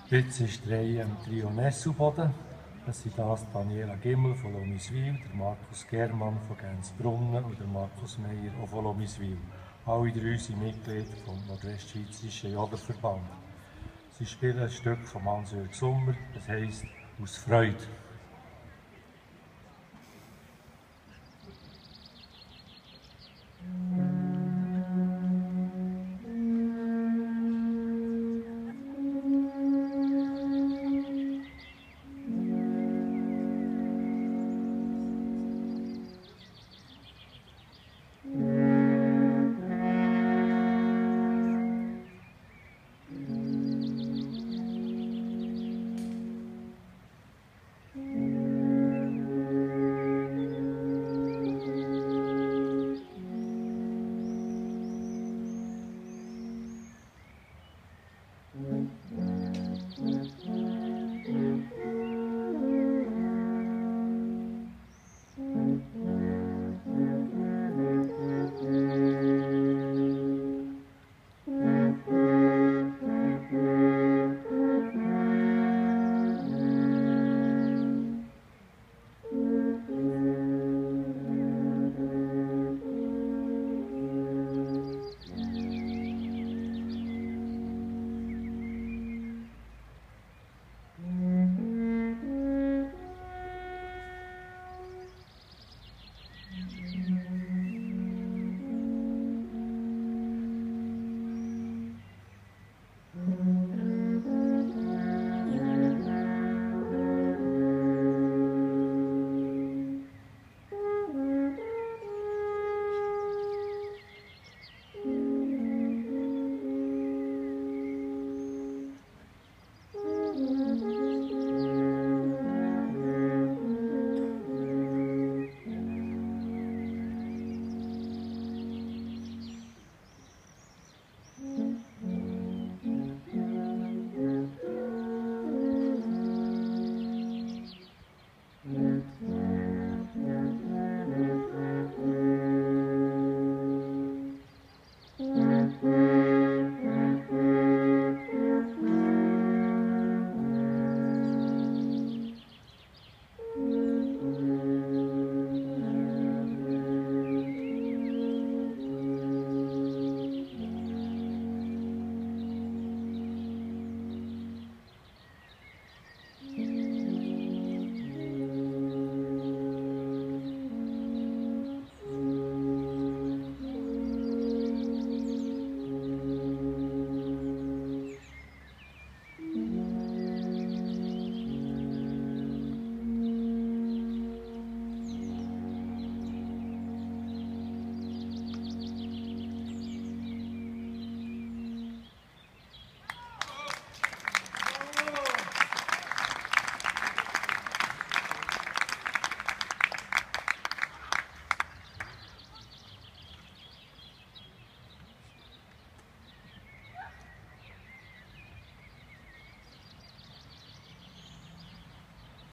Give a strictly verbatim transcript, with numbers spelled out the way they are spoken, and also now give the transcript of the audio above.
Jetzt ist die Reihe am Trio Nesselboden. Das sind das Daniela Gimmel von Lomiswil, der Markus Germann von Gänsbrunnen und der Markus Meyer auch von Lomiswil. Alle drei sind Mitglieder vom Nordwestschweizerischen Jodelverband. Sie spielen ein Stück von Hans-Jürg Sommer, das heisst «Aus Freude». Mm-hmm.